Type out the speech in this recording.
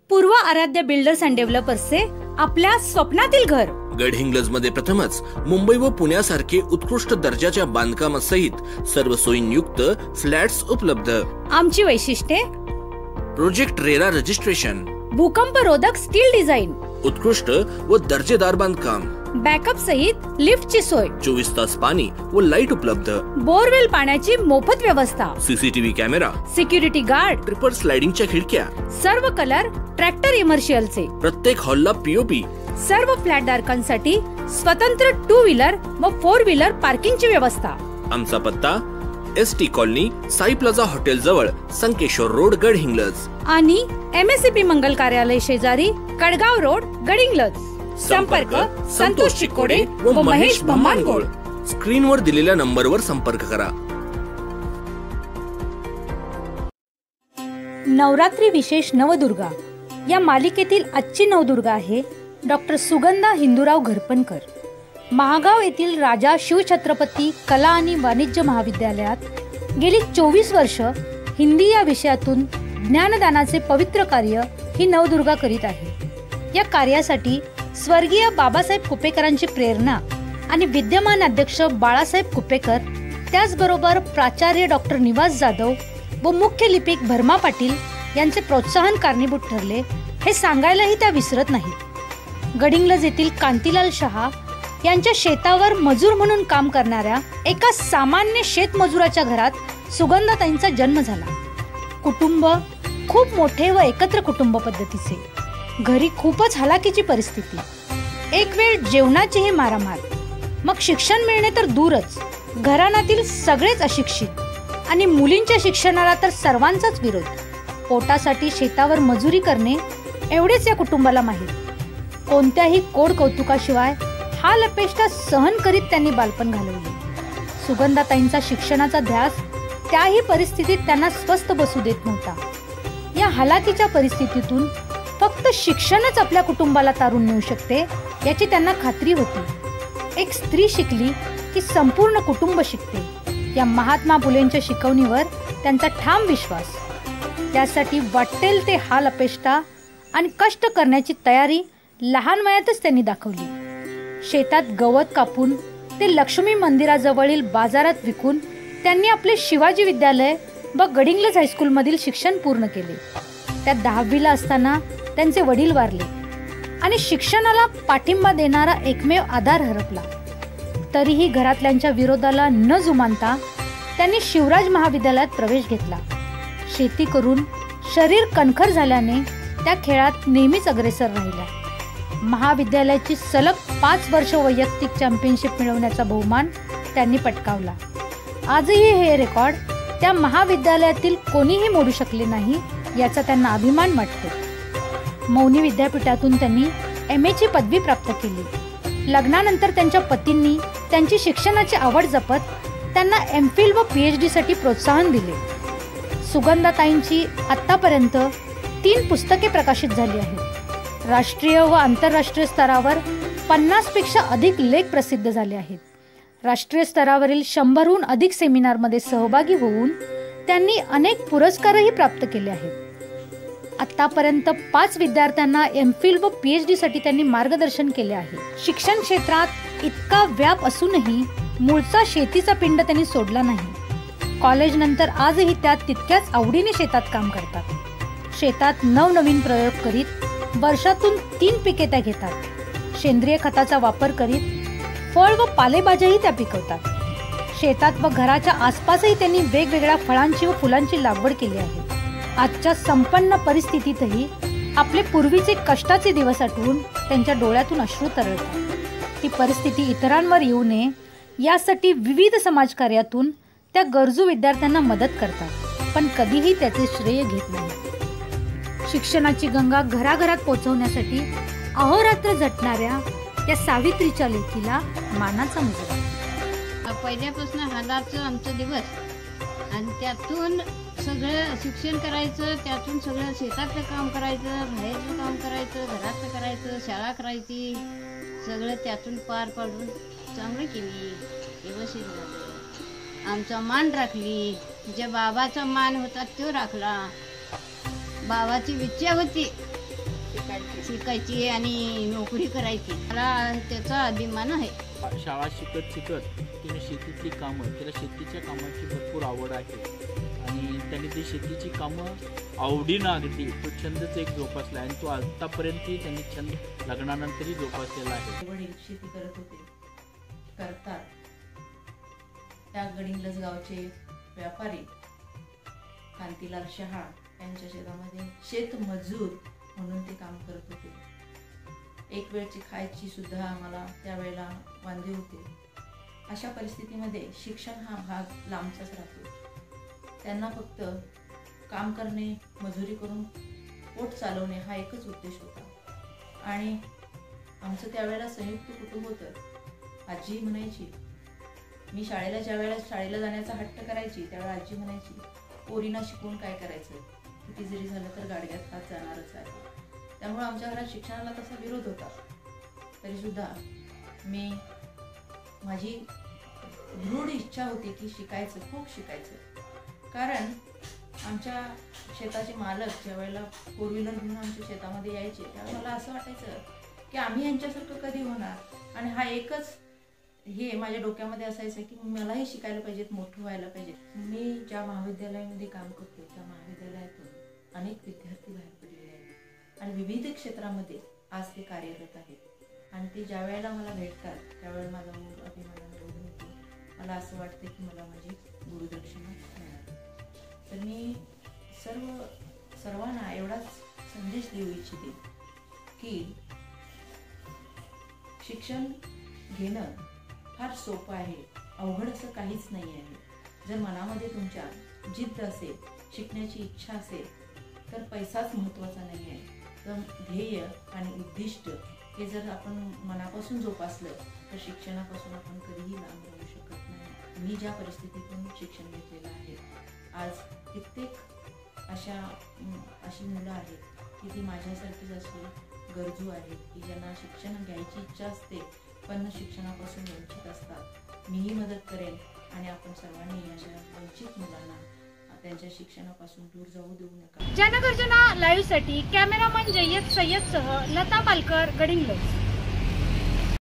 पूर्व आराध्य builders and डेव्हलपर्सचे आपल्या स्वप्नातील घर. गडहिंग्लज मध्ये प्रथमच मुंबई व पुण्यासारखे उत्कृष्ट दर्जाच्या बांधकामासहित सर्व सोयींयुक्त फ्लॅट्स उपलब्ध. आमची वैशिष्ट्ये: प्रोजेक्ट रेरा रजिस्ट्रेशन, भूकंपरोधक स्टील डिझाइन, उत्कृष्ट व दर्जेदार बांधकाम, बॅकअप सहित लिफ्टची सोय, 24 तास पाणी व लाईट उपलब्ध, बोरवेल पाण्याची मोफत व्यवस्था, CCTV camera, security guard, triple स्लायडिंगच्या खिडक्या, सर्व कलर ट्रॅक्टर इमर्शियलचे, प्रत्येक हॉलला पीओपी, सर्व फ्लॅट धारकांसाठी स्वतंत्र 2 व्हीलर व 4 व्हीलर पार्किंगची व्यवस्था. आमचा पत्ता ST colony, Sai plaza hotel जवळ, संकेश्वर रोड, गडहिंग्लज आणि MSCP मंगल कार्यालय शेजारी, कडगाव रोड, गडहिंग्लज. संपर्क संतोष चिकोडे व महेश भम्मानगोळ. स्क्रीनवर दिलेल्या नंबरवर संपर्क करा. नवरात्री विशेष नवदुर्गा या मालिकेतील आजची नवदुर्गा आहे डॉक्टर सुगंधा हिंदूराव घरपणकर. महागाव येथील राजा शिवछत्रपती कला आणि वाणिज्य महाविद्यालयात गेली 24 वर्ष हिंदी या विषयातून ज्ञानदानाचे पवित्र कार्य ही नवदुर्गा करीत आहे. या कार्यासाठी स्वर्गीय बाबासाहेब कुपेकरांची प्रेरणा आणि विद्यमान अध्यक्ष बाळासाहेब कुपेकर, त्याचबरोबर प्राचार्य डॉक्टर निवास जाधव व मुख्य लिपिक भरमा पाटील यांचे प्रोत्साहन कारणीभूत ठरले हे सांगायलाही त्या विसरत नाहीत. गडहिंग्लज येथील कांतीलाल शहा यांच्या शेतावर मजूर म्हणून काम करणाऱ्या एका सामान्य शेतमजुराच्या घरात सुगंधाताईंचा जन्म झाला. कुटुंब खूप मोठे व एकत्र कुटुंब पद्धतीचे. घरी खूपच हलाखीची परिस्थिती. एक वेळ जेवणाचीही मारामार. मग शिक्षण मिळणे तर दूरच, घराण्यातील सगळेच अशिक्षित आणि मुलींच्या शिक्षणाला तर सर्वांचाच विरोध. पोटासाठी शेतावर मजुरी करणे एवढेच या कुटुंबाला माहीत. कोणत्याही कोड कौतुकाशिवाय हाल अपेष्टा सहन करीत त्यांनी बालपण घालवले. सुगंधाताईंचा शिक्षणाचा ध्यास त्याही परिस्थितीत त्यांना स्वस्थ बसू देत नव्हता. या हलाखीच्या परिस्थितीतून फक्त शिक्षणच आपल्या कुटुंबाला तारून नेऊ शकते याची त्यांना खात्री होती. एक स्त्री शिकली की संपूर्ण कुटुंब शिकते या महात्मा फुलेंच्या शिकवणीवर त्यांचा ठाम विश्वास. त्यासाठी वाटेल ते हाल अपेष्टा आणि कष्ट करण्याची तयारी लहान वयातच त्यांनी दाखवली. शेतात गवत कापून ते लक्ष्मी मंदिराजवळील बाजारात विकून त्यांनी आपले शिवाजी विद्यालय व गडहिंग्लज हायस्कूलमधील शिक्षण पूर्ण केले. त्या 10वीला असताना त्यांचे वडील वारले आणि शिक्षणाला पाठिंबा देणारा एकमेव आधार हरपला. तरीही घरातल्यांच्या विरोधाला न जुमानता त्यांनी शिवराज महाविद्यालयात प्रवेश घेतला. शेती करून शरीर कणखर झाल्याने त्या खेळात नेहमीच अग्रेसर राहिल्या. महाविद्यालयाची सलग 5 वर्ष वैयक्तिक चॅम्पियनशिप मिळवण्याचा बहुमान त्यांनी पटकावला. आजही हे रेकॉर्ड त्या महाविद्यालयातील कोणीही मोडू शकले नाही याचा त्यांना अभिमान वाटतो. मौनी विद्यापीठातून त्यांनी MA ची पदवी प्राप्त केली. लग्नानंतर त्यांच्या पतींनी त्यांची शिक्षणाची आवड जपत त्यांना MPhil व PhD साठी प्रोत्साहन दिले. सुगंधाताईंची आतापर्यंत 3 पुस्तके प्रकाशित झाली आहेत. राष्ट्रीय व आंतरराष्ट्रीय स्तरावर 50 पेक्षा अधिक लेख प्रसिद्ध झाले आहेत. राष्ट्रीय स्तरावरील 100हून अधिक सेमिनारमध्ये सहभागी होऊन त्यांनी अनेक पुरस्कारही प्राप्त केले आहेत. आतापर्यंत 5 विद्यार्थ्यांना MPhil व PhD साठी त्यांनी मार्गदर्शन केले आहे. शिक्षण क्षेत्रात इतका व्याप असूनही मूळचा शेतीचा पिंड त्यांनी सोडला नाही. कॉलेज नंतर आजही त्यात तितक्याच आवडीने शेतात काम करतात. शेतात नवनवीन प्रयोग करीत वर्षातून 3 पिके त्या घेतात. सेंद्रिय खताचा वापर करीत फळ व पालेभाज्याही त्या पिकवतात. शेतात व घराच्या आसपासही त्यांनी वेगवेगळ्या फळांची व फुलांची लागवड केली आहे. आजच्या संपन्न परिस्थितीतही आपले पूर्वीचे कष्टाचे दिवस आठवून त्यांच्या डोळ्यातून अश्रू तरळतात. ती परिस्थिती इतरांवर येऊ नये यासाठी विविध समाजकार्यातून त्या गरजू विद्यार्थ्यांना मदत करतात, पण कधीही त्याचे श्रेय घेत नाही. शिक्षणाची गंगा घराघरात पोहोचवण्यासाठी अहोरात्र झटणाऱ्या या सावित्रीच्या लेकीला मानाचा मुजरा. पहिल्यापासून हालाचं आमचं दिवस आणि त्यातून सगळं शिक्षण करायचं, त्यातून सगळं शेतातलं काम करायचं, बाहेरचं काम करायचं, घरातलं करायचं, शाळा करायची, सगळं त्यातून पार पाडून चांगलं केली. व्यवस्थित झालं. आमचा मान राखली. जे बाबाचा मान होता तो राखला. बाबाची इच्छा होती शिकायची आणि नोकरी करायची, मला त्याचा अभिमान आहे. शाळा शिकत तिने शेतीतली कामं, तिला शेतीच्या कामाची भरपूर आवड आहे आणि त्याने ती शेतीची कामं आवडीनं अगदी तो छंदच एक जोपासला आणि तो आतापर्यंतही त्यांनी छंद लग्नानंतरही जोपासलेला आहे. वडील शेती करत होते, करतात. त्या गडिंग्लज गावचे व्यापारी कांतीलाल शहा यांच्या शेतामध्ये शेतमजूर म्हणून ते काम करत होते. एक वेळची खायची सुद्धा आम्हाला त्यावेळेला वांदे होते. अशा परिस्थितीमध्ये शिक्षण हा भाग लांबचाच राहतो. त्यांना फक्त काम करणे, मजुरी करून पोट चालवणे हा एकच उद्देश होता. आणि आमचं त्यावेळेला संयुक्त कुटुंब होतं. आजी म्हणायची, मी शाळेला जाण्याचा हट्ट करायची, त्यावेळेला आजी म्हणायची, पोरींना शिकवून काय करायचं, किती जरी झालं तर गाडग्यात हात जाणारच आहे. त्यामुळे आमच्या घरात शिक्षणाला तसा विरोध होता. तरी सुद्धा माझी दृढ इच्छा होती की शिकायचं, खूप शिकायचं. कारण आमच्या शेताचे मालक ज्या वेळेला फोर व्हीलर घेऊन आमच्या शेतामध्ये यायचे त्यावेळेला मला असं वाटायचं की आम्ही यांच्यासारखं कधी होणार. आणि हा एकच हे माझ्या डोक्यामध्ये असायचं की मलाही शिकायला पाहिजेत, मोठं व्हायला पाहिजे. मी ज्या महाविद्यालयामध्ये काम करतो त्या महाविद्यालयातून अनेक विद्यार्थी बाहेर पडलेले आहेत आणि विविध क्षेत्रामध्ये आज ते कार्यरत आहेत. आणि ते ज्या वेळेला मला भेटतात त्यावेळेला माझा मूळ अभिमानाने बोलून होतो. मला असं वाटतं की मला माझी गुरुदक्षिणा मिळाली. तर मी सर्वांना एवढाच संदेश देऊ इच्छिते की शिक्षण घेणं फार सोपं आहे, अवघड असं काहीच नाही आहे. जर मनामध्ये तुमच्या जिद्द असेल, शिकण्याची इच्छा असेल तर पैसाच महत्त्वाचा नाही आहे. तर ध्येय आणि उद्दिष्ट हे जर आपण मनापासून जोपासलं तर शिक्षणापासून आपण कधीही लांब राहू शकत नाही. मी ज्या परिस्थितीतून शिक्षण घेतलेलं आहे, आज कित्येक अशी मुलं आहेत की ती माझ्यासारखीच अशी गरजू आहेत की ज्यांना शिक्षण घ्यायची इच्छा असते पण शिक्षणापासून वंचित असतात. मीही मदत करेन आणि आपण सर्वांनी अशा वंचित मुलांना त्यांच्या शिक्षणापासून दूर जाऊ देऊ नका. जनगर्जना लाईव्हसाठी कॅमेरामन जय्यद सय्यदसह लता पालकर, गडिंग्लज.